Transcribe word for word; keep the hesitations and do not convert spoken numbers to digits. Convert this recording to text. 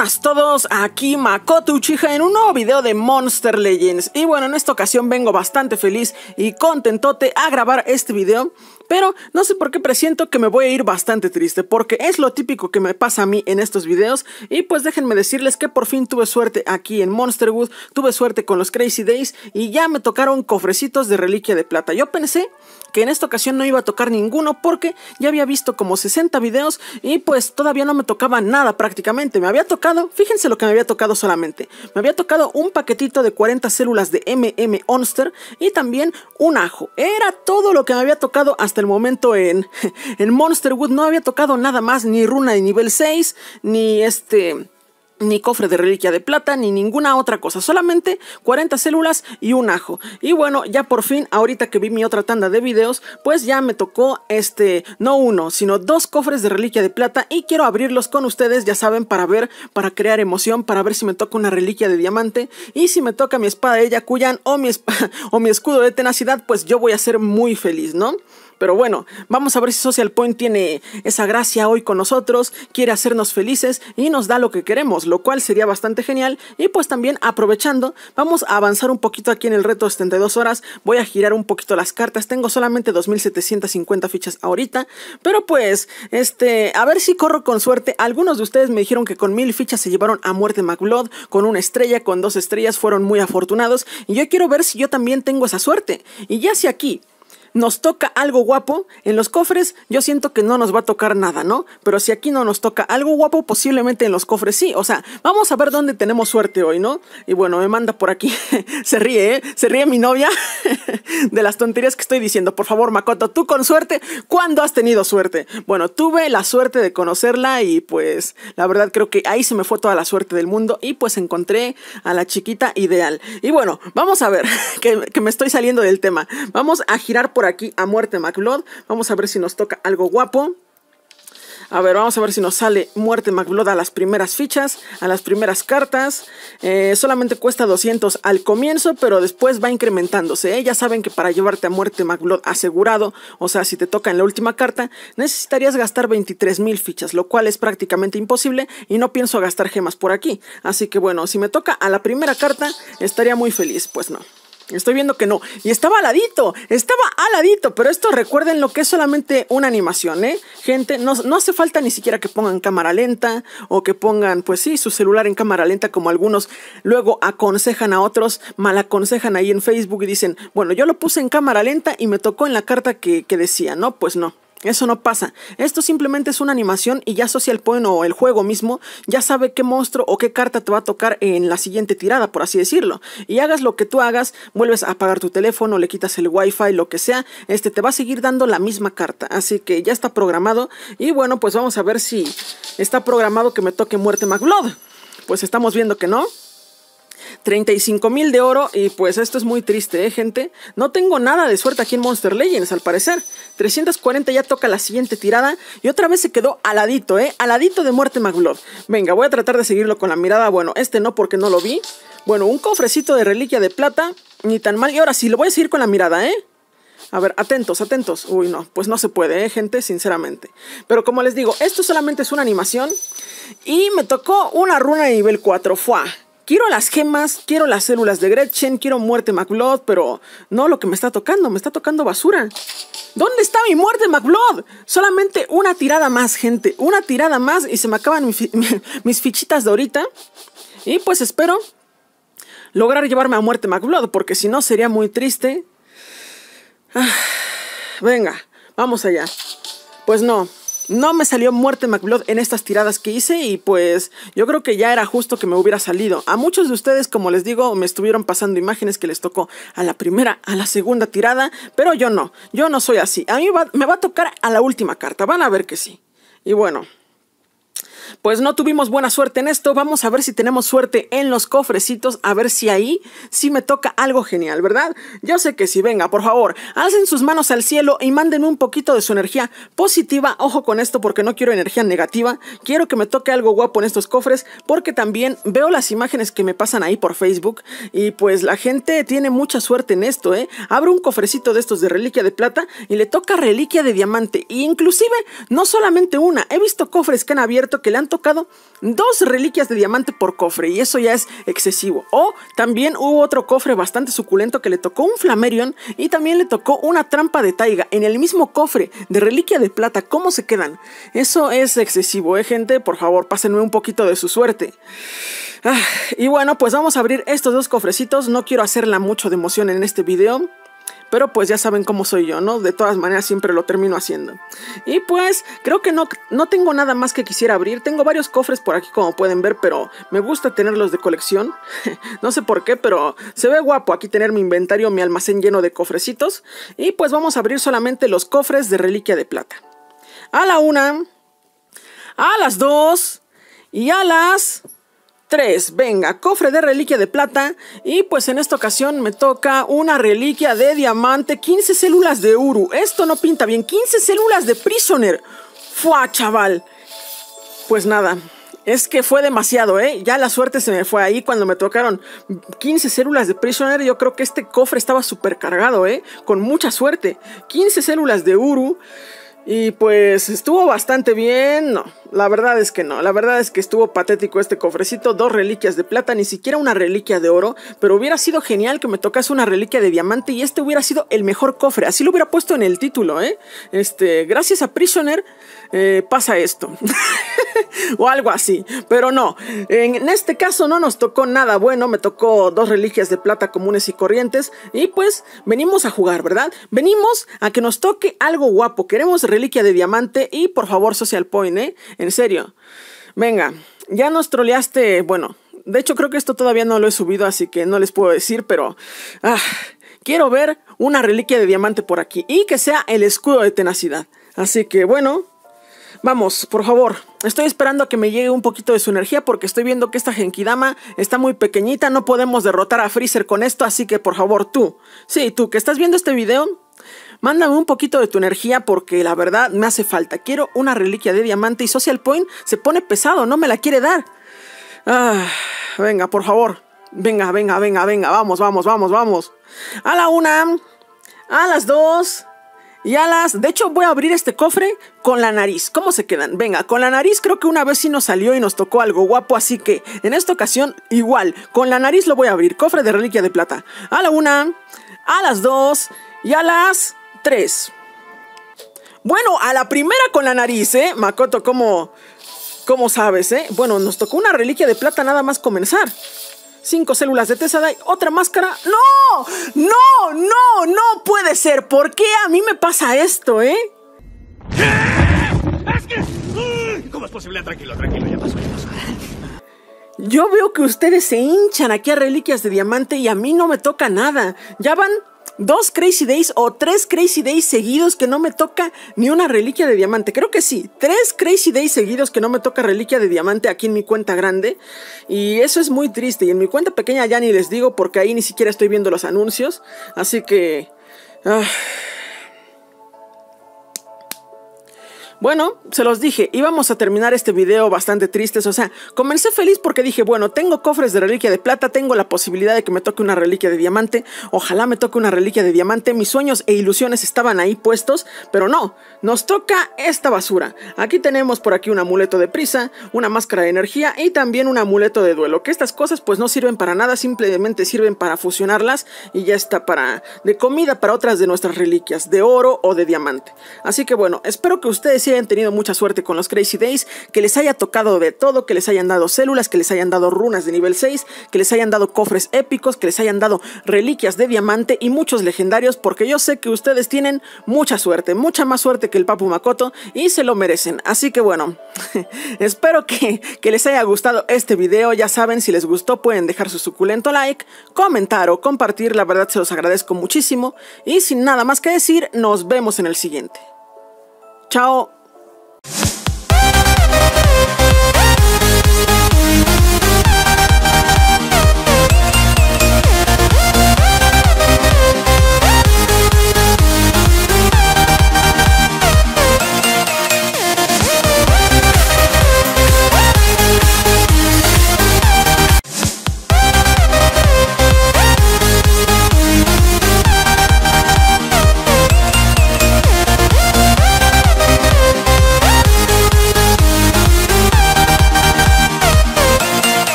buenas a todos, aquí Makoto Uchiha en un nuevo video de Monster Legends. Y bueno, en esta ocasión vengo bastante feliz y contentote a grabar este video, pero no sé por qué presiento que me voy a ir bastante triste, porque es lo típico que me pasa a mí en estos videos. Y pues déjenme decirles que por fin tuve suerte aquí en Monsterwood, tuve suerte con los Crazy Days y ya me tocaron cofrecitos de reliquia de plata. Yo pensé que en esta ocasión no iba a tocar ninguno porque ya había visto como sesenta videos y pues todavía no me tocaba nada prácticamente. Me había tocado, fíjense lo que me había tocado solamente. Me había tocado un paquetito de cuarenta células de M M Monster y también un ajo. Era todo lo que me había tocado hasta el momento en, en Monsterwood. No había tocado nada más, ni runa de nivel seis, ni este... ni cofre de reliquia de plata, ni ninguna otra cosa, solamente cuarenta células y un ajo. Y bueno, ya por fin, ahorita que vi mi otra tanda de videos, pues ya me tocó este, no uno, sino dos cofres de reliquia de plata y quiero abrirlos con ustedes, ya saben, para ver, para crear emoción, para ver si me toca una reliquia de diamante y si me toca mi espada de Yakuyan o mi, o mi escudo de tenacidad, pues yo voy a ser muy feliz, ¿no? Pero bueno, vamos a ver si Social Point tiene esa gracia hoy con nosotros, quiere hacernos felices y nos da lo que queremos, lo cual sería bastante genial. Y pues también aprovechando, vamos a avanzar un poquito aquí en el reto de setenta y dos horas, voy a girar un poquito las cartas, tengo solamente dos mil setecientas cincuenta fichas ahorita, pero pues, este, a ver si corro con suerte. Algunos de ustedes me dijeron que con mil fichas se llevaron a muerte McBlood, con una estrella, con dos estrellas, fueron muy afortunados y yo quiero ver si yo también tengo esa suerte. Y ya si aquí nos toca algo guapo, en los cofres yo siento que no nos va a tocar nada, ¿no? Pero si aquí no nos toca algo guapo, posiblemente en los cofres sí. O sea, vamos a ver dónde tenemos suerte hoy, ¿no? Y bueno, me manda por aquí, se ríe, ¿eh? Se ríe mi novia de las tonterías que estoy diciendo. Por favor, Makoto, tú con suerte, ¿cuándo has tenido suerte? Bueno, tuve la suerte de conocerla y pues la verdad creo que ahí se me fue toda la suerte del mundo y pues encontré a la chiquita ideal. Y bueno, vamos a ver, que, que me estoy saliendo del tema. Vamos a girar por Por aquí a muerte McBlood. Vamos a ver si nos toca algo guapo. A ver, vamos a ver si nos sale muerte McBlood a las primeras fichas, a las primeras cartas. Eh, solamente cuesta doscientos al comienzo, pero después va incrementándose, ¿eh? Ya saben que para llevarte a muerte McBlood asegurado, o sea, si te toca en la última carta, necesitarías gastar veintitrés mil fichas, lo cual es prácticamente imposible y no pienso gastar gemas por aquí. Así que bueno, si me toca a la primera carta, estaría muy feliz. Pues no. Estoy viendo que no. Y estaba aladito, estaba aladito. Pero esto recuerden lo que es solamente una animación, ¿eh? Gente, no, no hace falta ni siquiera que pongan cámara lenta o que pongan, pues sí, su celular en cámara lenta, como algunos luego aconsejan a otros, mal aconsejan ahí en Facebook y dicen, bueno, yo lo puse en cámara lenta y me tocó en la carta que, que decía, ¿no? Pues no. Eso no pasa, esto simplemente es una animación y ya Social Point o el juego mismo ya sabe qué monstruo o qué carta te va a tocar en la siguiente tirada, por así decirlo. Y hagas lo que tú hagas, vuelves a apagar tu teléfono, le quitas el wifi, lo que sea, este te va a seguir dando la misma carta. Así que ya está programado y bueno, pues vamos a ver si está programado que me toque muerte McBlood. Pues estamos viendo que no. treinta y cinco mil de oro y pues esto es muy triste, ¿eh, gente? No tengo nada de suerte aquí en Monster Legends, al parecer. trescientos cuarenta ya toca la siguiente tirada y otra vez se quedó aladito, ¿eh? Aladito de muerte McBlood. Venga, voy a tratar de seguirlo con la mirada. Bueno, este no porque no lo vi. Bueno, un cofrecito de reliquia de plata, ni tan mal. Y ahora sí, lo voy a seguir con la mirada, ¿eh? A ver, atentos, atentos. Uy, no, pues no se puede, ¿eh, gente? Sinceramente. Pero como les digo, esto solamente es una animación y me tocó una runa de nivel cuatro. ¡Fua! Quiero las gemas, quiero las células de Gretchen, quiero muerte McBlood, pero no lo que me está tocando, me está tocando basura. ¿Dónde está mi muerte McBlood? Solamente una tirada más, gente, una tirada más y se me acaban mi fi mis fichitas de ahorita. Y pues espero lograr llevarme a muerte McBlood, porque si no sería muy triste. Ah, venga, vamos allá. Pues no. No me salió muerte McBlood en estas tiradas que hice y pues yo creo que ya era justo que me hubiera salido. A muchos de ustedes, como les digo, me estuvieron pasando imágenes que les tocó a la primera, a la segunda tirada, pero yo no, yo no soy así. A mí va, me va a tocar a la última carta, van a ver que sí. Y bueno, pues no tuvimos buena suerte en esto. Vamos a ver si tenemos suerte en los cofrecitos. A ver si ahí sí me toca algo genial, ¿verdad? Yo sé que sí. Venga, por favor, alcen sus manos al cielo y manden un poquito de su energía positiva. Ojo con esto porque no quiero energía negativa. Quiero que me toque algo guapo en estos cofres porque también veo las imágenes que me pasan ahí por Facebook y pues la gente tiene mucha suerte en esto, ¿eh? Abre un cofrecito de estos de reliquia de plata y le toca reliquia de diamante. E inclusive no solamente una. He visto cofres que han abierto que le han han tocado dos reliquias de diamante por cofre, y eso ya es excesivo. O también hubo otro cofre bastante suculento que le tocó un Flamerion y también le tocó una trampa de taiga en el mismo cofre de reliquia de plata. ¿Cómo se quedan? Eso es excesivo, eh gente, por favor pásenme un poquito de su suerte. Ah, y bueno, pues vamos a abrir estos dos cofrecitos. No quiero hacerla mucho de emoción en este video, pero pues ya saben cómo soy yo, ¿no? De todas maneras siempre lo termino haciendo. Y pues creo que no, no tengo nada más que quisiera abrir. Tengo varios cofres por aquí como pueden ver, pero me gusta tenerlos de colección. No sé por qué, pero se ve guapo aquí tener mi inventario, mi almacén lleno de cofrecitos. Y pues vamos a abrir solamente los cofres de reliquia de plata. A la una, a las dos y a las tres. Venga, cofre de reliquia de plata. Y pues en esta ocasión me toca una reliquia de diamante. quince células de Uru. Esto no pinta bien. quince células de Prisoner. ¡Fua, chaval! Pues nada, es que fue demasiado, ¿eh? Ya la suerte se me fue ahí cuando me tocaron quince células de Prisoner. Yo creo que este cofre estaba súper cargado, ¿eh? Con mucha suerte. quince células de Uru. Y pues estuvo bastante bien. No, la verdad es que no. La verdad es que estuvo patético este cofrecito. Dos reliquias de plata, ni siquiera una reliquia de oro. Pero hubiera sido genial que me tocase una reliquia de diamante y este hubiera sido el mejor cofre. Así lo hubiera puesto en el título, ¿eh? Este, gracias a Prisoner eh, pasa esto. O algo así. Pero no, en este caso no nos tocó nada bueno. Me tocó dos reliquias de plata comunes y corrientes. Y pues venimos a jugar, ¿verdad? Venimos a que nos toque algo guapo. Queremos reliquia de diamante y por favor Social Point, ¿eh? En serio. Venga, ya nos troleaste. Bueno, de hecho creo que esto todavía no lo he subido, así que no les puedo decir, pero ah, quiero ver una reliquia de diamante por aquí y que sea el escudo de tenacidad. Así que bueno, vamos, por favor. Estoy esperando a que me llegue un poquito de su energía porque estoy viendo que esta Genkidama está muy pequeñita. No podemos derrotar a Freezer con esto, así que por favor tú, sí, tú que estás viendo este video, mándame un poquito de tu energía porque la verdad me hace falta. Quiero una reliquia de diamante y Social Point se pone pesado, no me la quiere dar. Ah, venga, por favor. Venga, venga, venga, venga. Vamos, vamos, vamos, vamos. A la una, a las dos y a las... De hecho voy a abrir este cofre con la nariz. ¿Cómo se quedan? Venga, con la nariz creo que una vez sí nos salió y nos tocó algo guapo. Así que en esta ocasión igual, con la nariz lo voy a abrir. Cofre de reliquia de plata. A la una, a las dos y a las... tres. Bueno, a la primera con la nariz, ¿eh? Makoto, ¿cómo, cómo sabes, eh? Bueno, nos tocó una reliquia de plata nada más comenzar. Cinco células de Tesadai, otra máscara. ¡No! ¡No! ¡No! ¡No puede ser! ¿Por qué a mí me pasa esto, eh? Es que... ¿Cómo es posible? Tranquilo, tranquilo, ya pasó, ya pasó. Yo veo que ustedes se hinchan aquí a reliquias de diamante y a mí no me toca nada. Ya van dos Crazy Days o tres Crazy Days seguidos que no me toca ni una reliquia de diamante. Creo que sí, tres Crazy Days seguidos que no me toca reliquia de diamante aquí en mi cuenta grande. Y eso es muy triste. Y en mi cuenta pequeña ya ni les digo porque ahí ni siquiera estoy viendo los anuncios. Así que... Uh... Bueno, se los dije, íbamos a terminar este video bastante tristes, o sea, comencé feliz porque dije, bueno, tengo cofres de reliquia de plata, tengo la posibilidad de que me toque una reliquia de diamante, ojalá me toque una reliquia de diamante, mis sueños e ilusiones estaban ahí puestos, pero no, nos toca esta basura. Aquí tenemos por aquí un amuleto de prisa, una máscara de energía y también un amuleto de duelo, que estas cosas pues no sirven para nada, simplemente sirven para fusionarlas y ya está, para de comida para otras de nuestras reliquias, de oro o de diamante. Así que bueno, espero que ustedes hayan tenido mucha suerte con los Crazy Days, que les haya tocado de todo, que les hayan dado células, que les hayan dado runas de nivel seis, que les hayan dado cofres épicos, que les hayan dado reliquias de diamante y muchos legendarios, porque yo sé que ustedes tienen mucha suerte, mucha más suerte que el Papu Makoto y se lo merecen. Así que bueno, espero que, que les haya gustado este video. Ya saben, si les gustó pueden dejar su suculento like, comentar o compartir, la verdad se los agradezco muchísimo y sin nada más que decir, nos vemos en el siguiente. Chao.